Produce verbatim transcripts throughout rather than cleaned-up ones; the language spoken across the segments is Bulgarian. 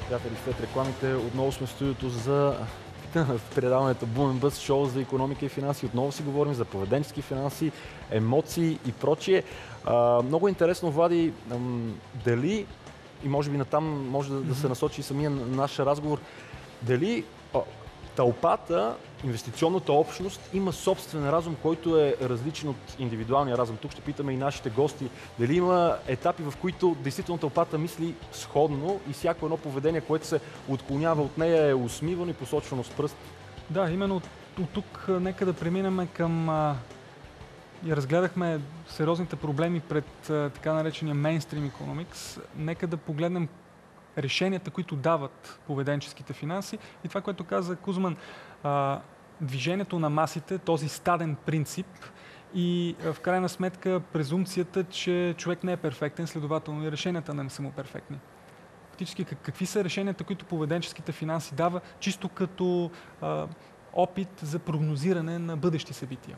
приятели, след рекламите отново сме в студиото за предаването Boom and Bust, шоу за икономика и финанси. Отново си говорим за поведенчески финанси, емоции и прочие. А, много интересно, Влади, дали, и може би натам може да, да се насочи самия наш разговор, дали а, тълпата, инвестиционната общност има собствен разум, който е различен от индивидуалния разум. Тук ще питаме и нашите гости дали има етапи, в които действително тълпата мисли сходно и всяко едно поведение, което се отклонява от нея, е усмивано и посочвано с пръст. Да, именно от, от тук нека да преминем към... А, и разгледахме сериозните проблеми пред а, така наречения мейнстрим икономикс. Нека да погледнем решенията, които дават поведенческите финанси. И това, което каза Кузман, а, движението на масите, този стаден принцип и а, в крайна сметка презумпцията, че човек не е перфектен, следователно и решенията не са му перфектни. Фактически, как, какви са решенията, които поведенческите финанси дава, чисто като а, опит за прогнозиране на бъдещи събития?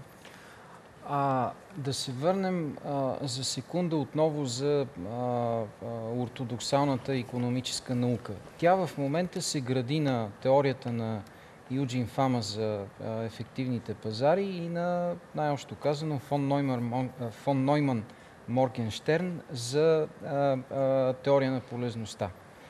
А, да се върнем а, за секунда отново за а, а, ортодоксалната икономическа наука. Тя в момента се гради на теорията на Юджин Фама за а, ефективните пазари и на, най-общо казано, фон Нойман, фон Нойман Моргенштерн за а, а, теория на полезността.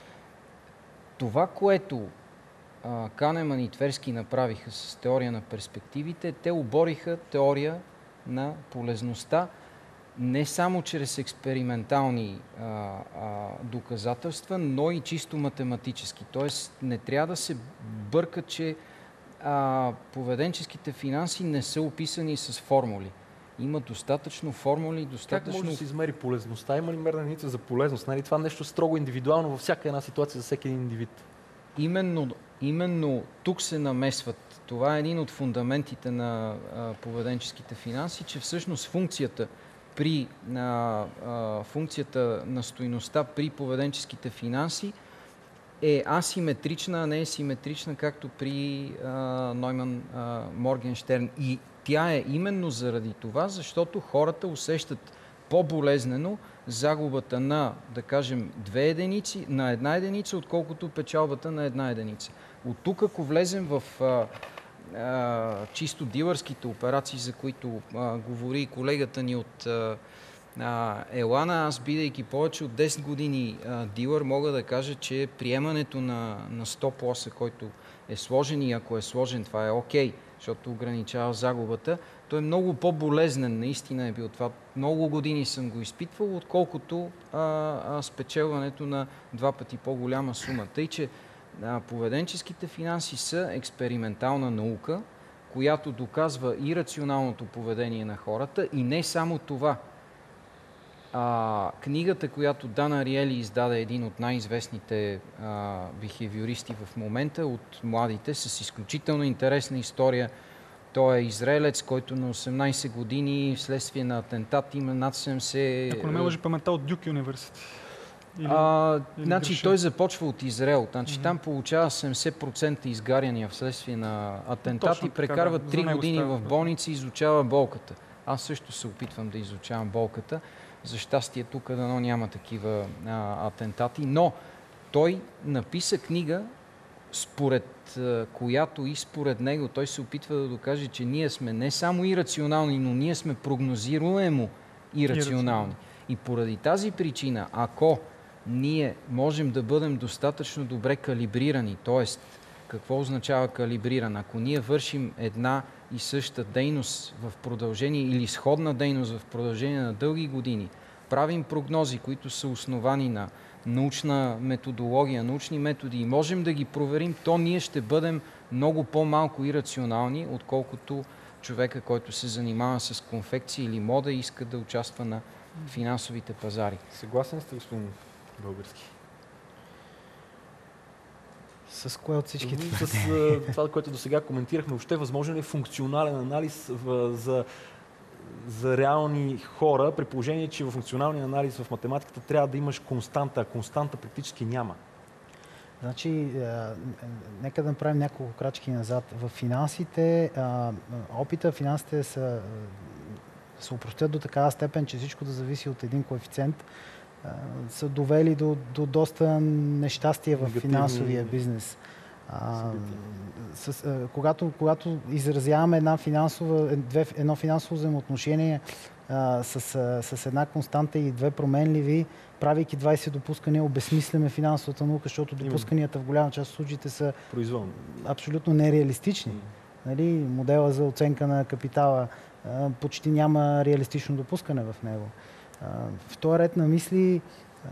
Това, което а, Канеман и Тверски направиха с теория на перспективите, те обориха теория на полезността не само чрез експериментални а, а, доказателства, но и чисто математически. Тоест не трябва да се бърка, че а, поведенческите финанси не са описани с формули. Има достатъчно формули, достатъчно... Как може да се измери полезността? Има ли мерна единица за полезност? Нали? Това нещо строго индивидуално във всяка една ситуация за всеки един индивид. Именно, именно тук се намесват. Това е един от фундаментите на а, поведенческите финанси, че всъщност функцията при а, а, функцията на стойността при поведенческите финанси е асиметрична, а не е симетрична, както при а, Нойман а, Моргенштерн. И тя е именно заради това, защото хората усещат по-болезнено загубата на, да кажем, две единици, на една единица, отколкото печалбата на една единица. От тук, ако влезем в а, а, чисто дилърските операции, за които а, говори колегата ни от а, а, Елана, аз бидейки повече от десет години а, дилър, мога да кажа, че приемането на, на стоп лоса, който е сложен и ако е сложен, това е окей, защото ограничава загубата, той е много по-болезнен, наистина е бил това. Много години съм го изпитвал, отколкото а, а, спечелването на два пъти по-голяма сума. Тъй, че а, поведенческите финанси са експериментална наука, която доказва и рационалното поведение на хората и не само това. А, книгата, която Дан Ариели издаде, един от най-известните бихевиористи в момента, от младите, с изключително интересна история. Той е израелец, който на осемнайсет години вследствие на атентат има над седемдесет... Ако не ме лъжи паметта, от Дюк университет. Или, а, или значи греша. Той започва от Израел. Значи mm-hmm. там получава седемдесет процента изгаряния вследствие на атентат и прекарва да. три години става, в болница и изучава болката. Аз също се опитвам да изучавам болката. За щастие тук дано няма такива а, атентати, но той написа книга, според а, която и според него той се опитва да докаже, че ние сме не само ирационални, но ние сме прогнозируемо ирационални. И поради тази причина, ако ние можем да бъдем достатъчно добре калибрирани, т.е. какво означава калибриран? Ако ние вършим една и съща дейност в продължение или сходна дейност в продължение на дълги години, правим прогнози, които са основани на научна методология, научни методи и можем да ги проверим, то ние ще бъдем много по-малко ирационални, отколкото човека, който се занимава с конфекция или мода и иска да участва на финансовите пазари. Съгласен сте, господин Български? С кое от всичките? С това, което до сега коментирахме, въобще възможен ли функционален анализ в, за, за реални хора, при положение, че в функционалния анализ в математиката трябва да имаш константа, а константа практически няма? Значи, е, нека да направим няколко крачки назад. В финансите, е, опита финансите са, се упростят до такава степен, че всичко да зависи от един коефициент, са довели до, до доста нещастие в финансовия бизнес. А, с, а, когато, когато изразяваме една финансова, две, едно финансово взаимоотношение а, с, а, с една константа и две променливи, правейки двайсет допускания, обезсмисляме финансовата наука, защото допусканията в голяма част от случаите са произволни, абсолютно нереалистични. Нали, модела за оценка на капитала а, почти няма реалистично допускане в него. А, в този ред на мисли а,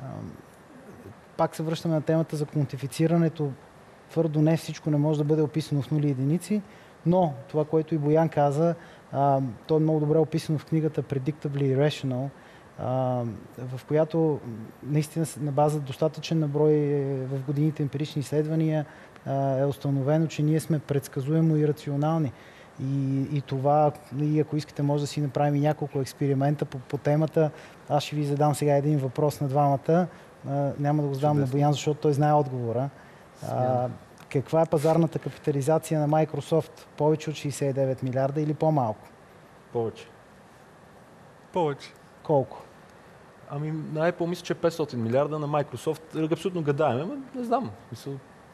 пак се връщаме на темата за квантифицирането. Твърдо не всичко не може да бъде описано в нули единици, но това, което и Боян каза, а, то е много добре описано в книгата Predictably Irrational, а, в която наистина на база достатъчен наброй в годините емпирични изследвания е установено, че ние сме предсказуемо и рационални. И, и това, и ако искате, може да си направим и няколко експеримента по, по темата. Аз ще ви задам сега един въпрос на двамата. А, няма да го задам на Боян, защото той знае отговора. А, каква е пазарната капитализация на Microsoft? Повече от шейсет и девет милиарда или по-малко? Повече. Повече. Колко? Ами, на Apple мисля, че е петстотин милиарда, на Microsoft абсолютно гадаем, но не знам. Мисъл...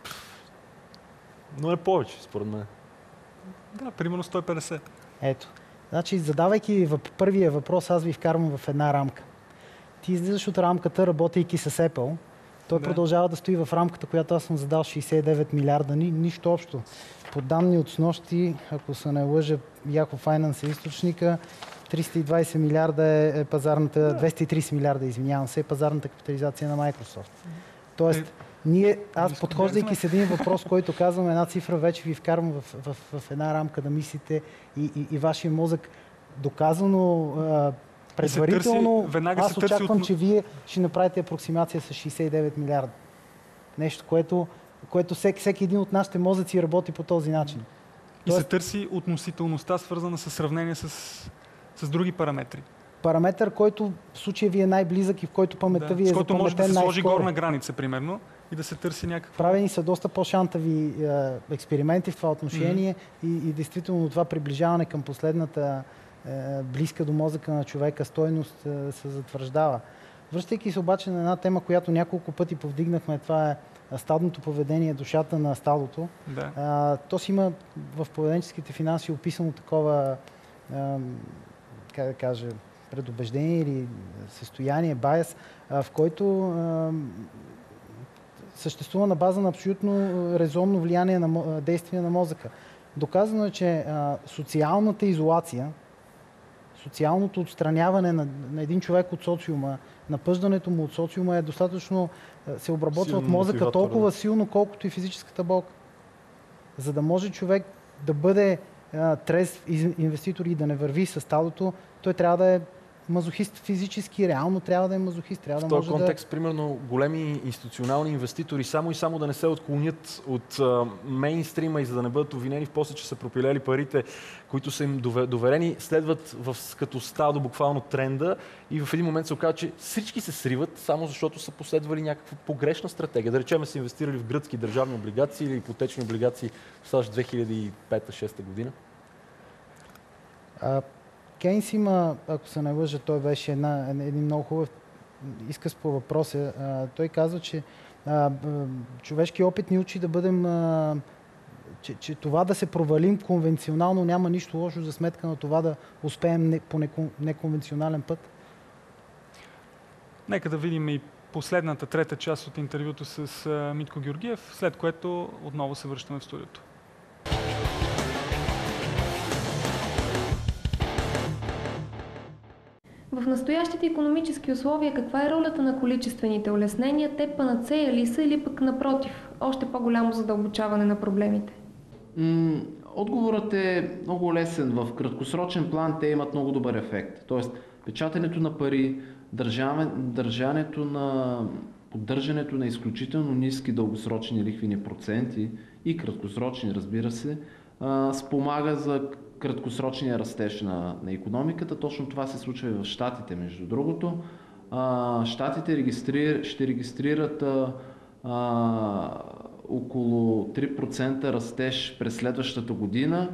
Но е повече, според мен. Да, примерно сто и петдесет. Ето. Значи, задавайки въп... първия въпрос, аз ви вкарвам в една рамка. Ти излизаш от рамката, работейки с Apple. Той да. продължава да стои в рамката, която аз съм задал шейсет и девет милиарда. Ни, нищо общо. По данни от снощи, ако се не лъжа, Yahoo Finance е източника, триста и двайсет милиарда е, е пазарната, да. двеста и трийсет милиарда, извинявам се, е пазарната капитализация на Microsoft. Тоест, е, ние, аз подхождайки с един въпрос, който казвам една цифра, вече ви вкарвам в, в, в, в една рамка да мислите и, и, и вашия мозък доказано а, предварително, търси, аз очаквам, от... че вие ще направите апроксимация с шейсет и девет милиарда. Нещо, което, което всеки, всеки един от нашите мозъци работи по този начин. И Тоест, се търси относителността, свързана с сравнение с, с други параметри. Параметър, който в случая ви е най-близък и в който паметта да, ви е запаметен най-скоро. С който може да се сложи горна граница, примерно, и да се търси някакво... Правени са доста по-шантави е, експерименти в това отношение mm-hmm. и, и действително това приближаване към последната е, близка до мозъка на човека стойност е, се затвърждава. Връщайки се обаче на една тема, която няколко пъти повдигнахме, това е стадното поведение, душата на стадото. Да. А, то си има в поведенческите финанси описано такова, а, как да кажа, предубеждение или състояние, байс, а, в който а, съществува на база на абсолютно резонно влияние на действие на мозъка. Доказано е, че а, социалната изолация, социалното отстраняване на, на един човек от социума, напъждането му от социума е достатъчно, се обработва силно от мозъка толкова да. силно, колкото и физическата болка. За да може човек да бъде а, трезв инвеститор и да не върви със стадото, той трябва да е мазохист физически, реално трябва да е мазохист. Трябва в да този може контекст, да... примерно, големи институционални инвеститори само и само да не се отклонят от а, мейнстрима и за да не бъдат обвинени в после, че са пропилели парите, които са им доверени, следват в, като стадо буквално тренда и в един момент се оказва, че всички се сриват, само защото са последвали някаква погрешна стратегия. Да речем, са инвестирали в гръцки държавни облигации или ипотечни облигации в САЩ две хиляди и пета-шеста година. А... Кейнс има, ако се не лъжа, той беше една, един много хубав изказ по въпроса. А, той казва, че а, човешки опит ни учи да бъдем, а, че, че това да се провалим конвенционално няма нищо лошо за сметка на това да успеем не, по некон, неконвенционален път. Нека да видим и последната, трета част от интервюто с а, Митко Георгиев, след което отново се връщаме в студиото. В настоящите икономически условия каква е ролята на количествените улеснения? Те панацея ли са или пък напротив, още по-голямо задълбочаване на проблемите? М- отговорът е много лесен. В краткосрочен план те имат много добър ефект. Тоест, печатането на пари, държане, държането на поддържането на изключително ниски дългосрочни лихвени проценти и краткосрочни, разбира се, а, спомага за краткосрочния растеж на, на икономиката. Точно това се случва и в Щатите, между другото. А, Щатите регистрир, ще регистрират а, а, около три процента растеж през следващата година,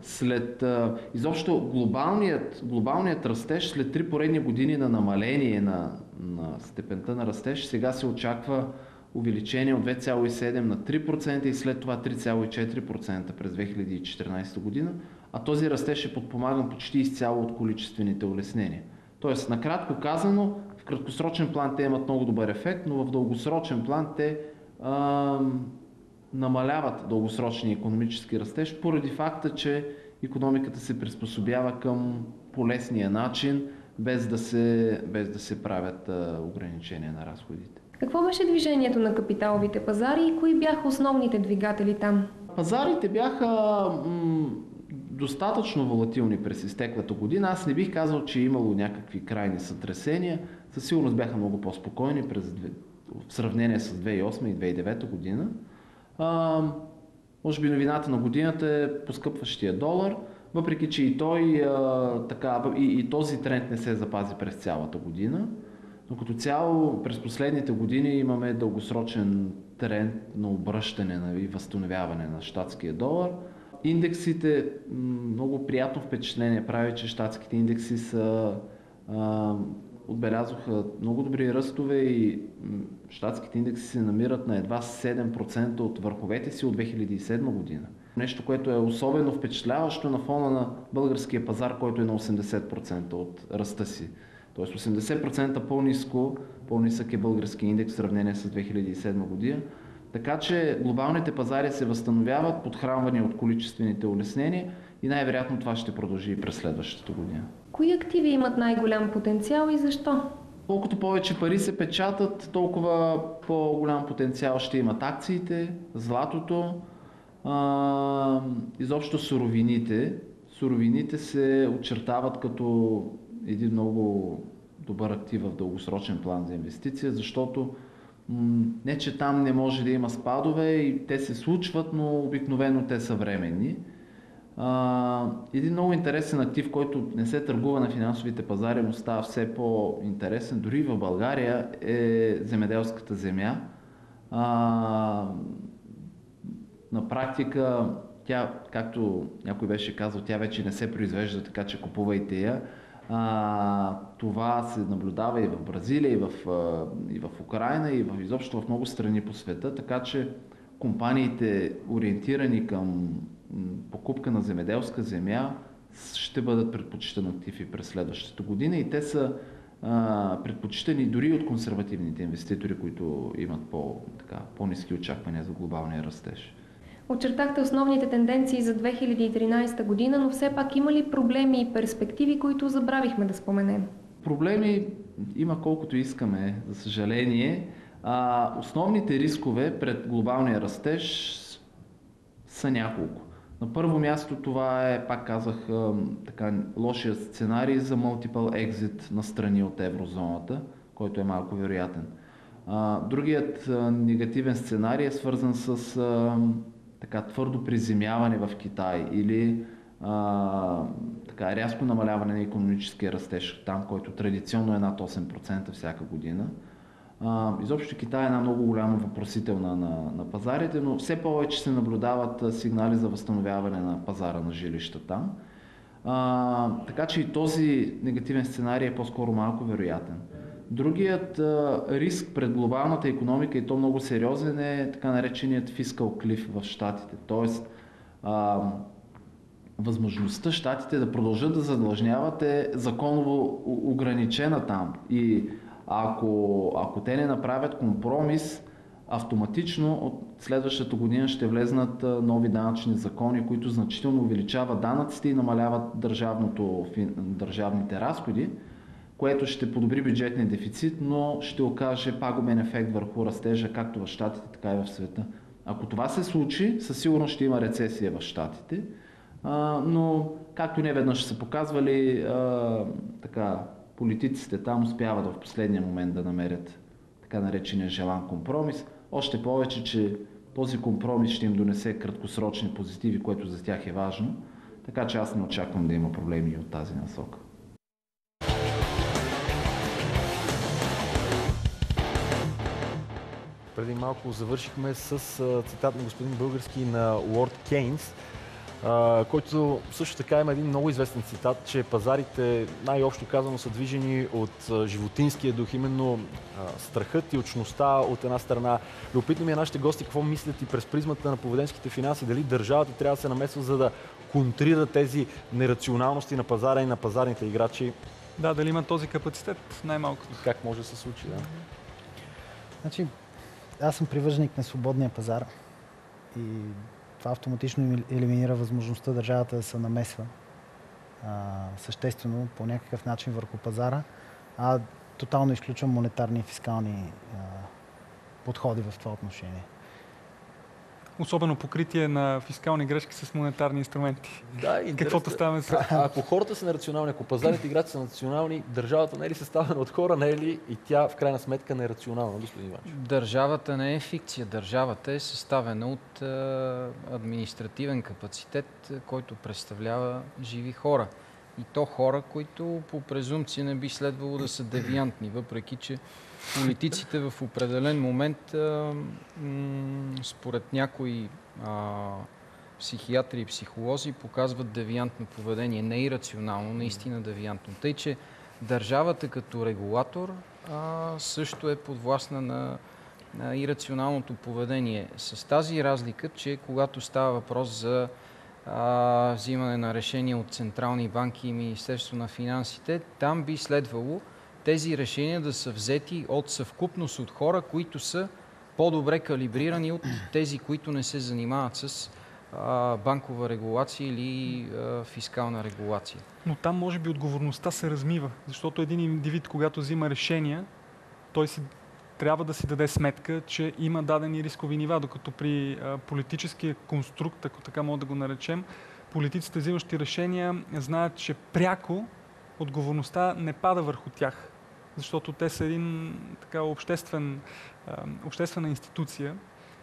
след а, изобщо глобалният, глобалният растеж след три поредни години на намаление на, на степента на растеж, сега се очаква увеличение от две цяло и седем на три процента и след това три цяло и четири процента през две хиляди и четиринадесета година, а този растеж е подпомаган почти изцяло от количествените улеснения. Тоест, накратко казано, в краткосрочен план те имат много добър ефект, но в дългосрочен план те а, намаляват дългосрочния икономически растеж, поради факта, че икономиката се приспособява към полезния начин, без да се, без да се правят а, ограничения на разходите. Какво беше движението на капиталовите пазари и кои бяха основните двигатели там? Пазарите бяха м- достатъчно волатилни през изтеклата година. Аз не бих казал, че е имало някакви крайни сътресения. Със сигурност бяха много по-спокойни през, в сравнение с две хиляди и осма и две хиляди и девета година. А, може би новината на годината е поскъпващия долар, въпреки че и той а, така, и, и този тренд не се запази през цялата година. Но като цяло през последните години имаме дългосрочен тренд на обръщане и възстановяване на щатския долар. Индексите, много приятно впечатление прави, че щатските индекси са, а, отбелязаха много добри ръстове и щатските индекси се намират на едва седем процента от върховете си от две хиляди и седма година. Нещо, което е особено впечатляващо на фона на българския пазар, който е на осемдесет процента от ръста си. Тоест осемдесет процента по-ниско, по-нисък е български индекс в сравнение с две хиляди и седма година. Така че глобалните пазари се възстановяват, подхранвани от количествените улеснения и най-вероятно това ще продължи и през следващата година. Кои активи имат най-голям потенциал и защо? Колкото повече пари се печатат, толкова по-голям потенциал ще имат акциите, златото, а, изобщо суровините. Суровините се очертават като един много добър актив в дългосрочен план за инвестиция, защото м- не че там не може да има спадове и те се случват, но обикновено те са временни. А, един много интересен актив, който не се търгува на финансовите пазари, но става все по-интересен, дори в България, е земеделската земя. А, на практика тя, както някой беше казал, тя вече не се произвежда, така че купувайте я. А, това се наблюдава и в Бразилия, и в, и в Украйна, и в, изобщо в много страни по света, така че компаниите, ориентирани към покупка на земеделска земя, ще бъдат предпочитан активи през следващата година и те са а, предпочитани дори от консервативните инвеститори, които имат по, така, по-ниски очаквания за глобалния растеж. Очертахте основните тенденции за две хиляди и тринадесета година, но все пак има ли проблеми и перспективи, които забравихме да споменем? Проблеми има колкото искаме, за съжаление. А, основните рискове пред глобалния растеж са няколко. На първо място това е, пак казах, така, лошия сценарий за multiple exit на страни от еврозоната, който е малко вероятен. А, другият а, негативен сценарий е свързан с а, така, твърдо приземяване в Китай или а, така, рязко намаляване на икономическия растеж там, който традиционно е над осем процента всяка година. А, изобщо Китай е една много голяма въпросителна на, на пазарите, но все повече се наблюдават сигнали за възстановяване на пазара на жилища там. А, така че и този негативен сценарий е по-скоро малко вероятен. Другият а, риск пред глобалната икономика, и то много сериозен, е така нареченият fiscal cliff в щатите. Тоест, а, възможността щатите да продължат да задлъжняват е законово ограничена там. И ако, ако те не направят компромис, автоматично от следващата година ще влезнат нови данъчни закони, които значително увеличават данъците и намаляват държавното, държавните разходи, което ще подобри бюджетния дефицит, но ще окаже пагубен ефект върху растежа както в щатите, така и в света. Ако това се случи, със сигурност ще има рецесия в щатите, но както не веднъж са показвали, така, политиците там успяват в последния момент да намерят така наречения желан компромис. Още повече, че този компромис ще им донесе краткосрочни позитиви, което за тях е важно. Така че аз не очаквам да има проблеми от тази насока. Преди малко завършихме с цитат на господин Български на Лорд Кейнс. а, който също така има един много известен цитат, че пазарите най-общо казано са движени от а, животинския дух, именно а, страхът и очността от една страна. Любопитно ми е нашите гости какво мислят и през призмата на поведенческите финанси, дали държавата трябва да се намесва, за да контрира тези нерационалности на пазара и на пазарните играчи. Да, дали има този капацитет, най-малкото. Как може да се случи, да? Значи, аз съм привърженик на свободния пазар и това автоматично елиминира възможността държавата да се намесва а, съществено по някакъв начин върху пазара, а тотално изключвам монетарни и фискални а, подходи в това отношение. Особено покритие на фискални грешки с монетарни инструменти. Да, каквото ставаме с... А, ако хората са нерационални, ако пазарните играчи са национални, държавата не е ли съставена от хора, не е ли и тя в крайна сметка не е рационална, господин Иванчев? Държавата не е фикция. Държавата е съставена от а, административен капацитет, който представлява живи хора. И то хора, които по презумпция не би следвало да са девиантни, въпреки че политиците в определен момент, а, м- според някои а, психиатри и психолози, показват девиантно поведение. Не ирационално, наистина девиантно. Тъй, че държавата като регулатор а, също е подвластна на, на ирационалното поведение. С тази разлика, че когато става въпрос за а, взимане на решения от централни банки и Министерство на финансите, там би следвало тези решения да са взети от съвкупност от хора, които са по-добре калибрирани от тези, които не се занимават с а, банкова регулация или а, фискална регулация. Но там може би отговорността се размива, защото един индивид, когато взима решения, той си трябва да си даде сметка, че има дадени рискови нива, докато при а, политическия конструкт, ако така мога да го наречем, политиците, взимащи решения, знаят, че пряко отговорността не пада върху тях, защото те са един така обществен, а, обществена институция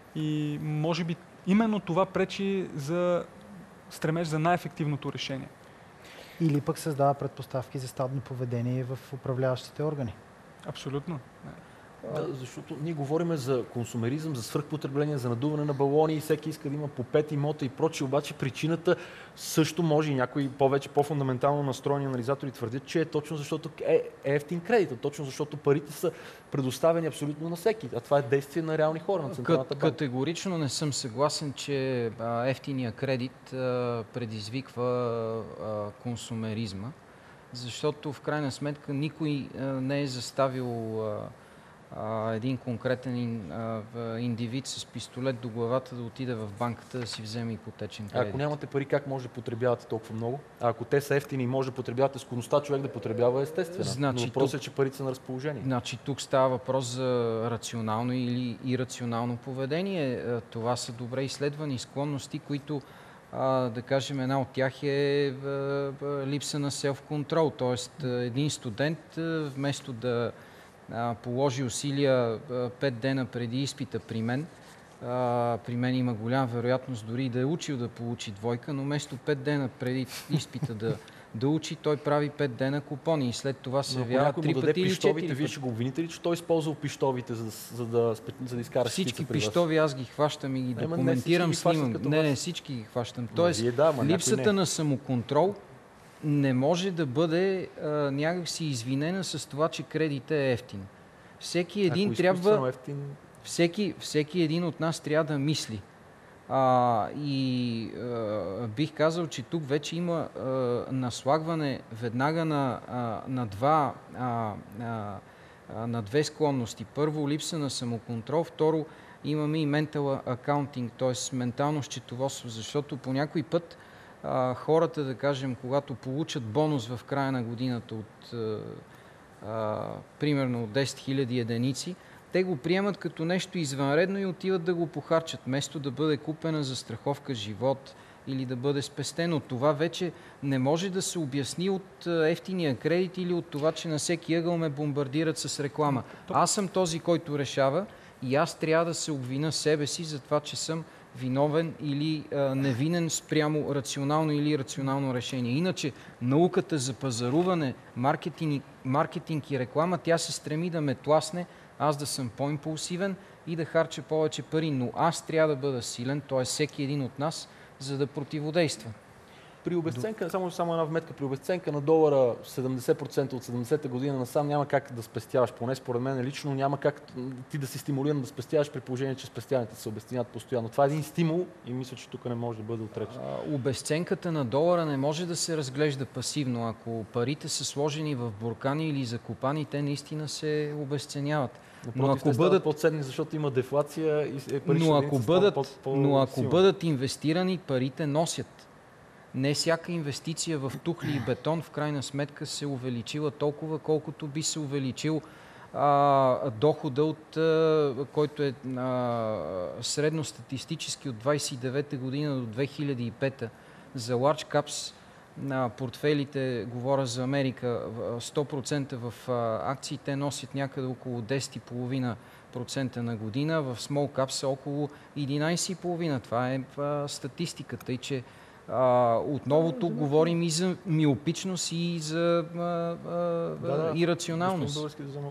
и може би именно това пречи за стремеж за най-ефективното решение. Или пък създава предпоставки за стадно поведение в управляващите органи. Абсолютно. Да, защото ние говорим за консумеризъм, за свръхпотребление, за надуване на балони и всеки иска да има по пет имота и прочие, обаче причината също може и някои повече по-фундаментално настроени анализатори твърдят, че е точно защото е ефтин кредит, точно защото парите са предоставени абсолютно на всеки, а това е действие на реални хора на Централната банка. Категорично не съм съгласен, че ефтиния кредит а, предизвиква а, консумеризма, защото в крайна сметка никой а, не е заставил а, Uh, един конкретен uh, индивид с пистолет до главата да отиде в банката да си вземе ипотечен кредит. А ако нямате пари, как може да потребявате толкова много? А ако те са ефтини и може да потребявате скоростта, човек да потребява естествено. Значи, но въпросът е, че парите са на разположение. Значи тук става въпрос за рационално или ирационално поведение. Това са добре изследвани склонности, които Uh, да кажем, една от тях е uh, uh, липса на селф-контрол. Тоест, uh, един студент uh, вместо да Uh, положи усилия uh, пет дена преди изпита при мен. Uh, при мен има голяма вероятност дори да е учил да получи двойка, но вместо пет дена преди изпита да, да учи, той прави пет дена купони и след това се явява три пъти или четири пъти. Вие ще го обвините ли, че той използвал пищовите, за, за, да, за да изкара всички при вас? пищови аз ги хващам и ги Ема документирам, не снимам. Не, не, всички ги хващам. Тоест, да, липсата на самоконтрол не може да бъде а, някакси извинена с това, че кредитът е ефтин. Всеки един трябва... Ефтин... Всеки, всеки един от нас трябва да мисли. А, и а, бих казал, че тук вече има а, наслагване веднага на, а, на, два, а, а, на две склонности. Първо, липса на самоконтрол. Второ, имаме и mental accounting, т.е. ментално счетоводство, защото по някой път а, хората, да кажем, когато получат бонус в края на годината от а, а, примерно десет хиляди единици, те го приемат като нещо извънредно и отиват да го похарчат, вместо да бъде купена застраховка живот или да бъде спестено. Това вече не може да се обясни от ефтиния кредит или от това, че на всеки ъгъл ме бомбардират с реклама. Аз съм този, който решава и аз трябва да се обвина себе си за това, че съм виновен или а, невинен спрямо рационално или ирационално решение. Иначе науката за пазаруване, маркетинг, маркетинг и реклама, тя се стреми да ме тласне, аз да съм по-импулсивен и да харча повече пари, но аз трябва да бъда силен, т.е. всеки един от нас за да противодейства. При обесценка, само, само една вметка, при обесценка на долара седемдесет процента от седемдесета година насам няма как да спестяваш. Поне според мен лично няма как ти да си стимулиран да спестяваш при положение, че спестяването се обесценят постоянно. Това е един стимул и мисля, че тук не може да бъде отречен. Обесценката на долара не може да се разглежда пасивно. Ако парите са сложени в буркани или закопани, те наистина се обесценяват. Но ако бъдат по-ценни, защото има дефлация и е но ако бъдат, по- по- но ако бъдат инвестирани, парите носят. Не всяка инвестиция в тухли и бетон в крайна сметка се увеличила толкова, колкото би се увеличил а, дохода, от, а, който е а, средностатистически от двадесет и девета година до две хиляди и пета. За large caps на портфелите, говоря за Америка, сто процента в а, акции, те носят някъде около десет цяло и пет процента на година, в small caps са около единадесет цяло и пет процента. Това е а, статистиката. И че А, отново тук говорим и за миопичност и за а, а, да, да, ирационалност.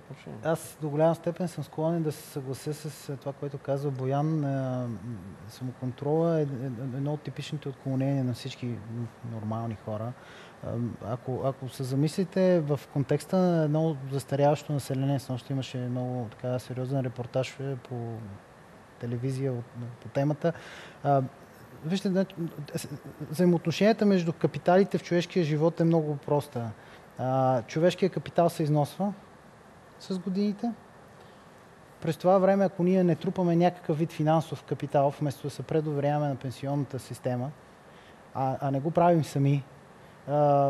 Аз до голяма степен съм склонен да се съглася с това, което казва Боян. Самоконтрола е едно от типичните отклонения на всички нормални хора. Ако, ако се замислите в контекста на едно застаряващо население, снощи имаше много така сериозен репортаж по телевизия по темата. Вижте, взаимоотношенията между капиталите в човешкия живот е много проста. Човешкият капитал се износва с годините. През това време, ако ние не трупаме някакъв вид финансов капитал, вместо да се предоверяваме на пенсионната система, а, а не го правим сами, а,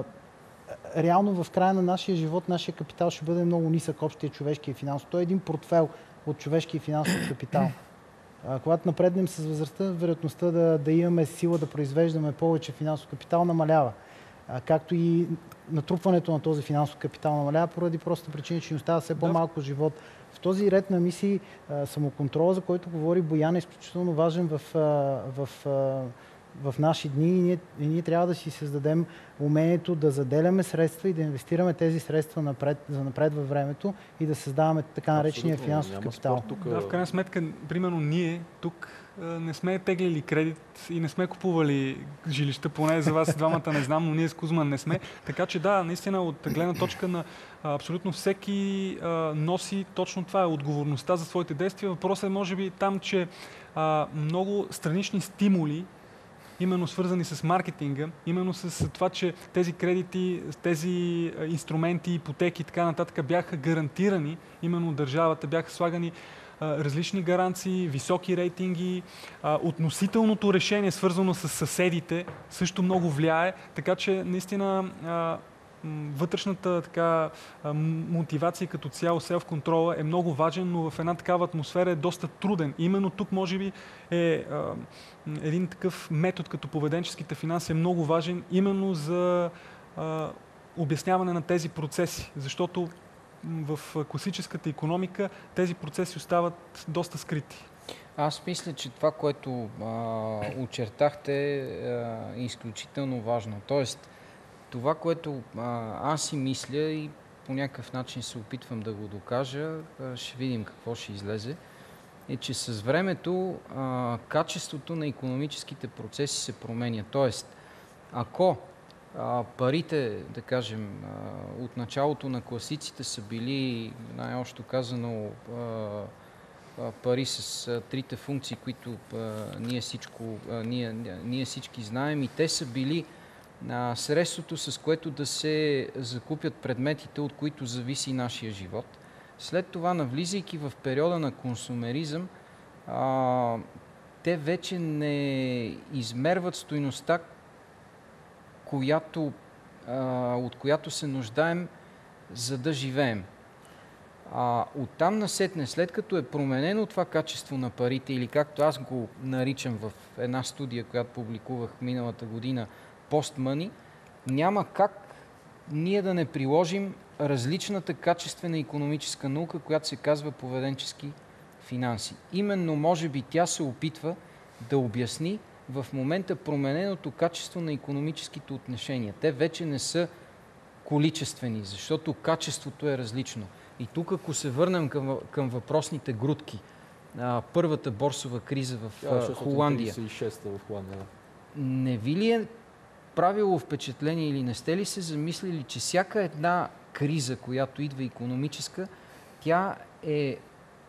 реално в края на нашия живот, нашия капитал ще бъде много нисък, общия човешки финансов. Той е един портфел от човешки финансов капитал. А, когато напреднем с възрастта, вероятността да, да имаме сила да произвеждаме повече финансов капитал намалява. А, както и натрупването на този финансов капитал намалява поради проста причина, че ни остава все по-малко живот. В този ред на мисии самоконтрола, за който говори Боян, е изключително важен в, в, в, в наши дни и ние, и ние трябва да си създадем умението да заделяме средства и да инвестираме тези средства напред, за напред във времето и да създаваме така наречения финансов капитал. Тук... Да, в крайна сметка, примерно ние тук не сме теглили кредит и не сме купували жилища, поне за вас двамата не знам, но ние с Кузман не сме. Така че да, наистина от гледна точка на абсолютно всеки а, носи точно това е отговорността за своите действия. Въпросът е може би там, че а, много странични стимули, именно свързани с маркетинга, именно с това, че тези кредити, тези инструменти, ипотеки и така нататък бяха гарантирани, именно държавата, бяха слагани а, различни гаранции, високи рейтинги, а, относителното решение, свързано с съседите, също много влияе, така че наистина а, вътрешната така, мотивация като цяло, селф-контрола е много важен, но в една такава атмосфера е доста труден. Именно тук може би е а, един такъв метод като поведенческите финанси е много важен именно за а, обясняване на тези процеси, защото в класическата икономика тези процеси остават доста скрити. Аз мисля, че това, което а, очертахте е изключително важно. Тоест, това, което а, аз си мисля и по някакъв начин се опитвам да го докажа, а, ще видим какво ще излезе, е, че с времето а, качеството на икономическите процеси се променя. Тоест, ако а, парите, да кажем, а, от началото на класиците са били, най-общо казано, а, а, пари с а, трите функции, които а, ние, всичко, а, ние, ние всички знаем, и те са били а, средството, с което да се закупят предметите, от които зависи нашия живот. След това, навлизайки в периода на консумеризъм, а, те вече не измерват стойността, която, а, от която се нуждаем, за да живеем. А, оттам насетне, след като е променено това качество на парите, или както аз го наричам в една студия, която публикувах миналата година, пост-мъни, няма как ние да не приложим различната качествена икономическа наука, която се казва поведенчески финанси. Именно, може би, тя се опитва да обясни в момента промененото качество на икономическите отношения. Те вече не са количествени, защото качеството е различно. И тук, ако се върнем към, към въпросните грудки, а, първата борсова криза в а, Холандия. в Холандия. не ви ли е правило впечатление или не сте ли се замислили, че всяка една криза, която идва икономическа, тя е,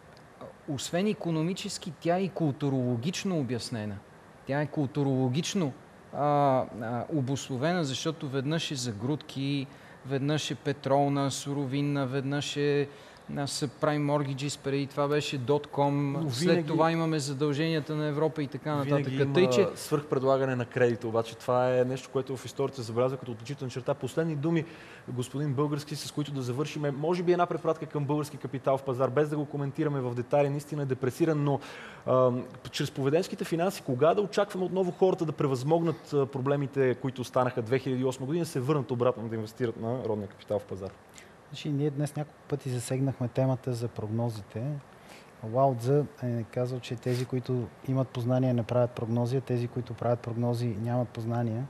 освен икономически, тя е и културологично обяснена. Тя е културологично а, а, обусловена, защото веднъж е за грудки, веднъж е петролна, суровинна, веднъж е на subprime mortgages, преди това беше .com, след винаги, това имаме задълженията на Европа и така нататък. Винаги има Тъй, че... свръхпредлагане на кредита, обаче това е нещо, което в историята се забелязва като отличителна черта. Последни думи, господин Български, с които да завършим. Може би една препратка към български капитал в пазар, без да го коментираме в детайли, наистина е депресиран, но а, чрез поведенските финанси, кога да очакваме отново хората да превъзмогнат проблемите, които станаха две хиляди и осма година, се върнат обратно да инвестират на родния капитал в пазар? Значи, ние днес няколко пъти засегнахме темата за прогнозите. Лао Цзъ е казал, че тези, които имат познания, не правят прогнози, а тези, които правят прогнози, нямат познания.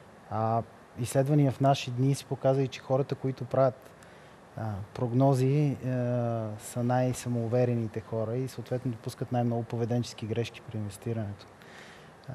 А изследвания в наши дни си показали, че хората, които правят а, прогнози, е, са най-самоуверените хора и съответно допускат най-много поведенчески грешки при инвестирането. А,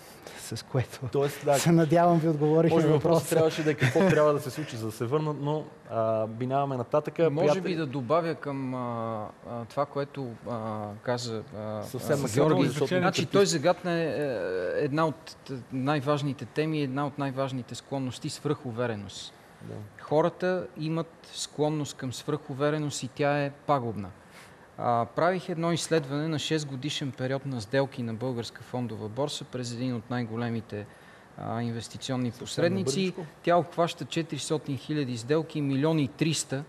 с което Тоест, да, се надявам ви отговорих на въпроса. Трябваше да е какво трябва да се случи, за да се върнат, но а, минаваме нататък. Може Приятели... би да добавя към а, а, това, което а, каза а, съвсем а, Георги. защото... Значи, той загатна е, е, една от най-важните теми, една от най-важните склонности – свръхувереност. Да. Хората имат склонност към свръхувереност и тя е пагубна. А, правих едно изследване на шест годишен период на сделки на Българска фондова борса през един от най-големите а, инвестиционни посредници. Тя обхваща четиристотин хиляди сделки, милион и триста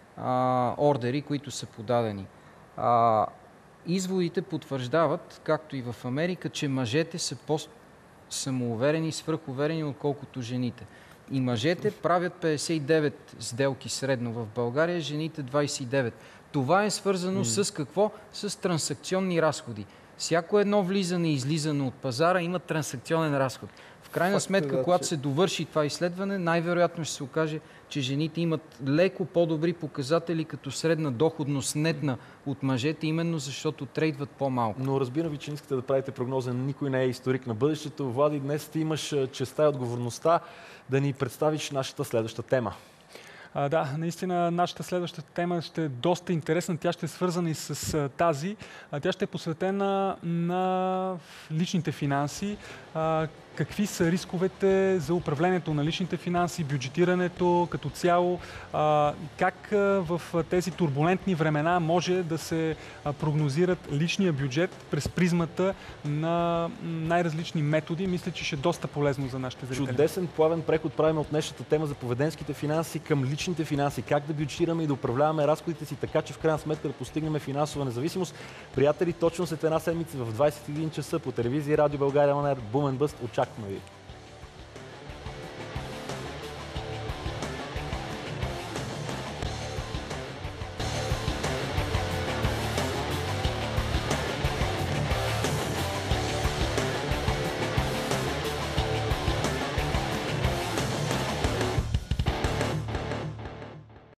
а, ордери, които са подадени. А, изводите потвърждават, както и в Америка, че мъжете са по-самоуверени, свръхуверени, отколкото жените. И мъжете правят петдесет и девет сделки средно в България, жените двадесет и девет. Това е свързано mm. с какво? С транзакционни разходи. Всяко едно влизане и излизане от пазара има транзакционен разход. В крайна Факт, сметка, да, когато че... се довърши това изследване, най-вероятно ще се окаже, че жените имат леко по-добри показатели като средна доходност нетна от мъжете, именно защото трейдват по-малко. Но разбира ви, че не искате да правите прогноза. Никой не е историк на бъдещето. Влади, днес ти имаш честта и отговорността да ни представиш нашата следваща тема. А, да, наистина нашата следваща тема ще е доста интересна. Тя ще е свързана и с а, тази. А, тя ще е посветена на личните финанси. А, какви са рисковете за управлението на личните финанси, бюджетирането като цяло, а, как а, в тези турбулентни времена може да се а, прогнозират личния бюджет през призмата на най-различни методи. Мисля, че ще е доста полезно за нашите зрители. Чудесен плавен преход правим от днешната тема за поведенските финанси към личните финанси. Как да бюджетираме и да управляваме разходите си така, че в крайна сметка да постигнем финансова независимост. Приятели, точно след една седмица в двадесет и един часа по телевизия Радио България Манер, Бумен Бъст, очакваме ви.